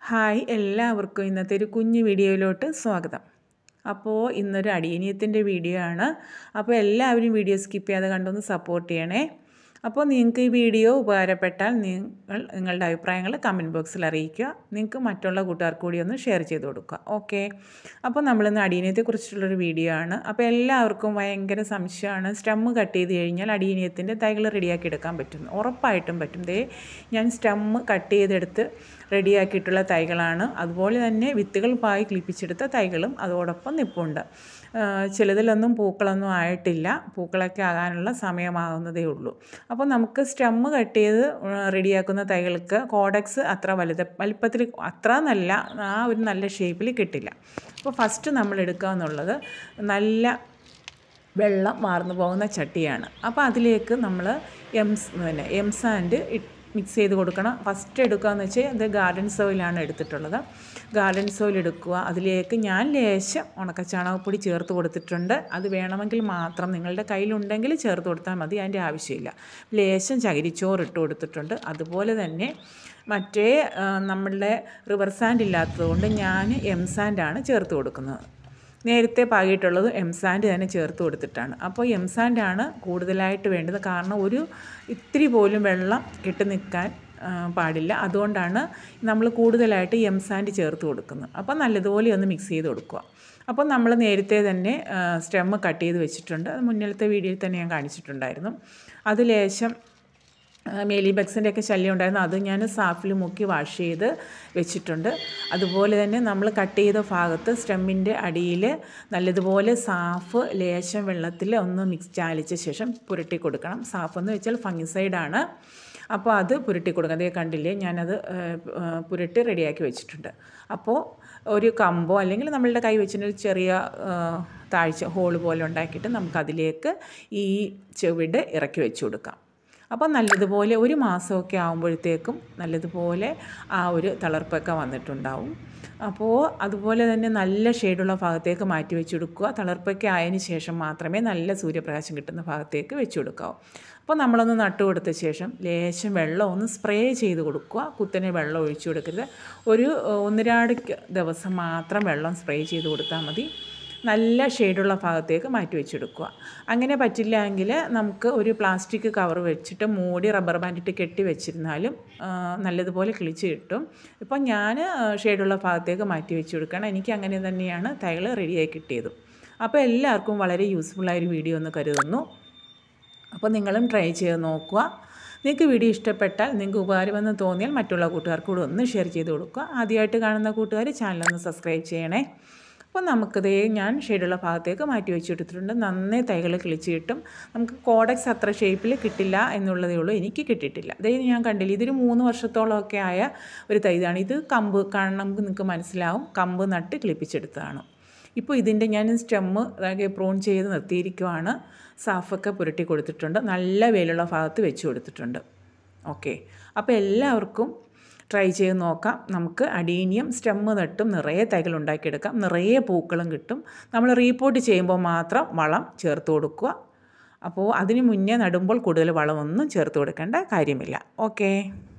Hi എല്ലാവർക്കും ഇന്നത്തെ ഒരു കുഞ്ഞു വീഡിയോയിലോട്ട് സ്വാഗതം. അപ്പോൾ ഇന്നൊരു അടിയനിയത്തിൻ്റെ വീഡിയോ ആണ്. അപ്പോൾ എല്ലാവരും വീഡിയോ സ്കിപ്പ് ചെയ്യാതെ കണ്ടൊന്ന് സപ്പോർട്ട് ചെയ്യണേ. അപ്പോൾ നിങ്ങൾക്ക് ഈ വീഡിയോ ഉപകാരപ്പെട്ടാൽ നിങ്ങളുടെ അഭിപ്രായങ്ങൾ കമൻറ്റ് ബോക്സിൽ അറിയിക്കുക. നിങ്ങൾക്ക് മറ്റുള്ള കൂട്ടുകാർക്ക് കൂടി ഒന്ന് ഷെയർ ചെയ്ത് കൊടുക്കുക. ഓക്കെ, അപ്പോൾ നമ്മളിന്ന് അടിയനിയത്തെക്കുറിച്ചുള്ളൊരു വീഡിയോ ആണ്. അപ്പോൾ എല്ലാവർക്കും ഭയങ്കര സംശയമാണ്, സ്റ്റെമ്മ് കട്ട് ചെയ്ത് കഴിഞ്ഞാൽ അടിയനിയത്തിൻ്റെ തൈകൾ റെഡിയാക്കി എടുക്കാൻ പറ്റും. ഉറപ്പായിട്ടും പറ്റും. ഞാൻ സ്റ്റെമ്മ് കട്ട് ചെയ്തെടുത്ത് റെഡിയാക്കിയിട്ടുള്ള തൈകളാണ്. അതുപോലെ തന്നെ വിത്തുകൾ പായി ക്ലിപ്പിച്ചെടുത്ത തൈകളും അതോടൊപ്പം നിൽപ്പുണ്ട്. ചിലതിലൊന്നും പൂക്കളൊന്നും ആയിട്ടില്ല, പൂക്കളൊക്കെ ആകാനുള്ള സമയമാകുന്നതേ ഉള്ളൂ. അപ്പോൾ നമുക്ക് സ്റ്റെമ്മ് കട്ട് ചെയ്ത് റെഡിയാക്കുന്ന തൈകൾക്ക് കോഡക്സ് അത്ര വലിപ്പത്തിൽ അത്ര നല്ല ഒരു നല്ല ഷേപ്പിൽ കിട്ടില്ല. അപ്പോൾ ഫസ്റ്റ് നമ്മൾ എടുക്കുക എന്നുള്ളത് നല്ല വെള്ളം വാർന്നു പോകുന്ന ചട്ടിയാണ്. അപ്പോൾ അതിലേക്ക് നമ്മൾ എംസാൻഡ് മിക്സ് ചെയ്ത് കൊടുക്കണം. ഫസ്റ്റ് എടുക്കുകയെന്ന് വെച്ചാൽ അത് ഗാർഡൻ സോയിലാണ് എടുത്തിട്ടുള്ളത്. ഗാർഡൻ സോയിൽ എടുക്കുക. അതിലേക്ക് ഞാൻ ലേശം ഉണക്കച്ചാണകപ്പൊടി ചേർത്ത് കൊടുത്തിട്ടുണ്ട്. അത് വേണമെങ്കിൽ മാത്രം നിങ്ങളുടെ കയ്യിലുണ്ടെങ്കിൽ ചേർത്ത് കൊടുത്താൽ മതി, അതിൻ്റെ ആവശ്യമില്ല. ലേശം ചകിരിച്ചോറ് ഇട്ട് കൊടുത്തിട്ടുണ്ട്. അതുപോലെ തന്നെ നമ്മളുടെ റിവർ സാൻഡ് ഇല്ലാത്തതുകൊണ്ട് ഞാൻ എംസാൻഡാണ് ചേർത്ത് കൊടുക്കുന്നത്. നേരത്തെ പാകിയിട്ടുള്ളത് എംസാൻഡ് തന്നെ ചേർത്ത് കൊടുത്തിട്ടാണ്. അപ്പോൾ എംസാൻഡാണ് കൂടുതലായിട്ട് വേണ്ടത്. കാരണം ഇത്തിരി പോലും വെള്ളം കെട്ടി നിൽക്കാൻ പാടില്ല. അതുകൊണ്ടാണ് നമ്മൾ കൂടുതലായിട്ട് എംസാൻഡ് ചേർത്ത് കൊടുക്കുന്നത്. അപ്പോൾ നല്ലതുപോലെ ഒന്ന് മിക്സ് ചെയ്ത് കൊടുക്കുക. അപ്പോൾ നമ്മൾ നേരത്തെ തന്നെ സ്റ്റെമ്മ് കട്ട് ചെയ്ത് വെച്ചിട്ടുണ്ട്. അത് മുന്നിലത്തെ വീഡിയോയിൽ തന്നെ ഞാൻ കാണിച്ചിട്ടുണ്ടായിരുന്നു. അത് ലേശം മേലി ബഗ്സിൻ്റെയൊക്കെ ശല്യം ഉണ്ടായിരുന്നു. അത് ഞാൻ സാഫിൽ മുക്കി വാഷ് ചെയ്ത് വെച്ചിട്ടുണ്ട്. അതുപോലെ തന്നെ നമ്മൾ കട്ട് ചെയ്ത ഭാഗത്ത് സ്റ്റെമ്മിൻ്റെ അടിയിൽ നല്ലതുപോലെ സാഫ് ലേശം വെള്ളത്തിൽ ഒന്ന് ചാലിച്ച ശേഷം പുരട്ടി കൊടുക്കണം. സാഫ് എന്ന് വെച്ചാൽ ഫംഗിസൈഡാണ്. അപ്പോൾ അത് പുരട്ടി കൊടുക്കുക. അതേ കണ്ടില്ലേ, ഞാനത് പുരട്ടി റെഡിയാക്കി വെച്ചിട്ടുണ്ട്. അപ്പോൾ ഒരു കമ്പോ അല്ലെങ്കിൽ നമ്മളുടെ കൈ വെച്ചിട്ടൊരു ചെറിയ താഴ്ച ഹോൾ പോലെ ഉണ്ടാക്കിയിട്ട് നമുക്കതിലേക്ക് ഈ ചെവിട് ഇറക്കി വെച്ച് കൊടുക്കാം. അപ്പോൾ നല്ലതുപോലെ ഒരു മാസമൊക്കെ ആകുമ്പോഴത്തേക്കും നല്ലതുപോലെ ആ ഒരു തളർപ്പൊക്കെ വന്നിട്ടുണ്ടാവും. അപ്പോൾ അതുപോലെ തന്നെ നല്ല ഷെയ്ഡുള്ള ഭാഗത്തേക്ക് മാറ്റി വെച്ച് കൊടുക്കുക. തളർപ്പൊക്കെ ആയതിന് ശേഷം മാത്രമേ നല്ല സൂര്യപ്രകാശം കിട്ടുന്ന ഭാഗത്തേക്ക് വെച്ച് കൊടുക്കാവൂ. അപ്പോൾ നമ്മളൊന്ന് നട്ടു കൊടുത്ത ശേഷം ലേശം വെള്ളം ഒന്ന് സ്പ്രേ ചെയ്ത് കൊടുക്കുക. കുത്തനെ വെള്ളം ഒഴിച്ചു കൊടുക്കരുത്. ഒരു 1-2 ദിവസം മാത്രം വെള്ളം സ്പ്രേ ചെയ്ത് കൊടുത്താൽ മതി. നല്ല ഷെയ്ഡുള്ള ഭാഗത്തേക്ക് മാറ്റി വെച്ചെടുക്കുക. അങ്ങനെ പറ്റില്ല എങ്കിൽ നമുക്ക് ഒരു പ്ലാസ്റ്റിക് കവർ വെച്ചിട്ട് മൂടി റബ്ബർ ബാൻഡിട്ട് കെട്ടി വെച്ചിരുന്നാലും നല്ലതുപോലെ കിളിച്ച് കിട്ടും. ഇപ്പം ഞാൻ ഷെയ്ഡുള്ള ഭാഗത്തേക്ക് മാറ്റി വെച്ച് കൊടുക്കണം. എനിക്ക് അങ്ങനെ തന്നെയാണ് തൈകൾ റെഡിയായി കിട്ടിയത്. അപ്പോൾ എല്ലാവർക്കും വളരെ യൂസ്ഫുള്ളായൊരു വീഡിയോ എന്ന് കരുതുന്നു. അപ്പോൾ നിങ്ങളും ട്രൈ ചെയ്ത് നോക്കുക. നിങ്ങൾക്ക് വീഡിയോ ഇഷ്ടപ്പെട്ടാൽ, നിങ്ങൾക്ക് ഉപകാരമെന്ന് തോന്നിയാൽ മറ്റുള്ള കൂട്ടുകാർക്ക് കൂടെ ഒന്ന് ഷെയർ ചെയ്ത് കൊടുക്കുക. ആദ്യമായിട്ട് കാണുന്ന കൂട്ടുകാർ ചാനലൊന്ന് സബ്സ്ക്രൈബ് ചെയ്യണേ. അപ്പോൾ നമുക്കിതേ ഞാൻ ഷെയ്ഡുള്ള ഭാഗത്തേക്ക് മാറ്റി വെച്ചിട്ടിട്ടുണ്ട്. നന്നായി തൈകൾ കിളിച്ച് കിട്ടും. നമുക്ക് കോഡക്സ് അത്ര ഷേപ്പിൽ കിട്ടില്ല എന്നുള്ളതേ ഉള്ളൂ. എനിക്ക് കിട്ടിയിട്ടില്ല. അതായത് ഞാൻ കണ്ടില്ല, ഇതൊരു 3 വർഷത്തോളമൊക്കെ ആയ ഒരു തൈതാണ്. ഇത് കമ്പ് കാണണം, നിങ്ങൾക്ക് മനസ്സിലാവും, കമ്പ് നട്ട് കിളിപ്പിച്ചെടുത്തതാണ്. ഇപ്പോൾ ഇതിൻ്റെ ഞാൻ സ്റ്റെമ്മ് പ്രൂൺ ചെയ്ത് നിർത്തിയിരിക്കുവാണ്. സാഫൊക്കെ പുരട്ടി കൊടുത്തിട്ടുണ്ട്. നല്ല വെയിലുള്ള ഭാഗത്ത് വെച്ച് കൊടുത്തിട്ടുണ്ട്. ഓക്കെ, അപ്പോൾ എല്ലാവർക്കും ട്രൈ ചെയ്ത് നോക്കാം. നമുക്ക് അഡീനിയം സ്റ്റെമ്മ് നട്ടും നിറയെ തൈകൾ ഉണ്ടാക്കിയെടുക്കാം. നിറയെ പൂക്കളും കിട്ടും. നമ്മൾ റീപോർട്ട് ചെയ്യുമ്പോൾ മാത്രം വളം ചേർത്ത് കൊടുക്കുക. അപ്പോൾ അതിന് മുന്നേ നടുമ്പോൾ കൂടുതൽ വളമൊന്നും ചേർത്ത് കൊടുക്കേണ്ട കാര്യമില്ല. ഓക്കെ.